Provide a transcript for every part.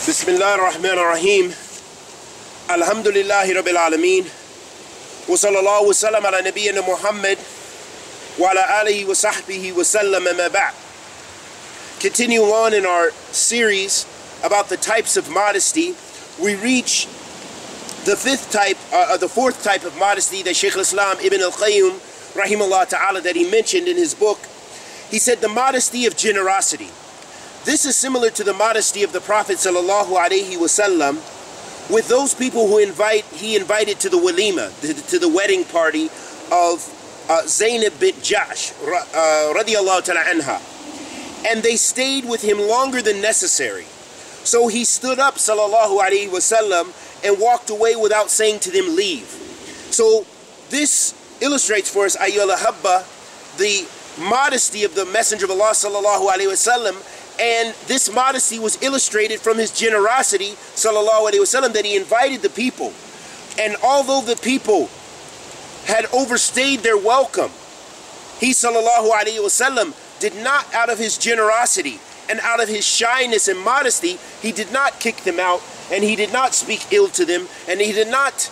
بسم الله الرحمن الرحيم الحمد لله رب العالمين وصلى الله وسلم على نبينا محمد وعلى آله وصحبه وسلم ما بعد. Continuing on in our series about the types of modesty, we reach the fourth type of modesty that Shaykh al-Islam Ibn al-Qayyim rahimahullah ta'ala that he mentioned in his book. He said the modesty of generosity. This is similar to the modesty of the Prophet sallallahu alaihi wasallam with those people who he invited to the walima, to the wedding party of Zainab bint Jahsh radiyallahu ta'ala anha. And they stayed with him longer than necessary. So he stood up sallallahu alaihi wasallam and walked away without saying to them leave. So this illustrates for us ayyuhal ahabba the modesty of the Messenger of Allah sallallahu alaihi wasallam. And this modesty was illustrated from his generosity, sallallahu alaihi wasallam, that he invited the people. And although the people had overstayed their welcome, he, sallallahu alaihi wasallam, did not, out of his generosity and out of his shyness and modesty, he did not kick them out, and he did not speak ill to them, and he did not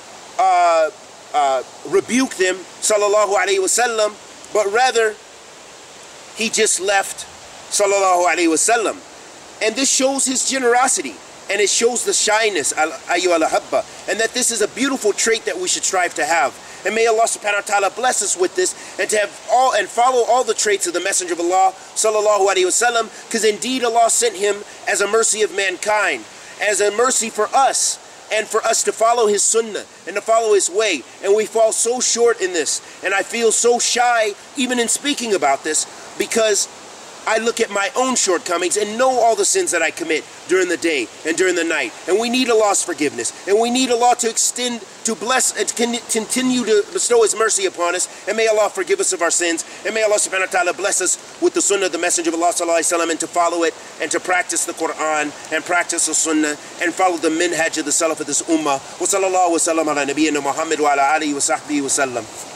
rebuke them, sallallahu alaihi wasallam, but rather he just left, sallallahu alaihi wasallam. And this shows his generosity, and it shows the shyness, ayyuhal ahabba, and that this is a beautiful trait that we should strive to have. And may Allah subhanahu wa ta'ala bless us with this, and to have follow all the traits of the Messenger of Allah sallallahu alaihi wasallam, because indeed Allah sent him as a mercy of mankind, as a mercy for us, and for us to follow his sunnah and to follow his way. And we fall so short in this, and I feel so shy even in speaking about this, because I look at my own shortcomings and know all the sins that I commit during the day and during the night. And we need Allah's forgiveness. And we need Allah to extend, to bless, and to continue to bestow his mercy upon us. And may Allah forgive us of our sins. And may Allah subhanahu wa ta'ala bless us with the sunnah of the Messenger of Allah sallallahu alaihi wasallam, and to follow it, and to practice the Quran, and practice the sunnah, and follow the minhaj of the salaf of this ummah. Wa sallallahu wa sallam ala nabiyyina Muhammad wa ala alihi wa sahbihi wa sallam.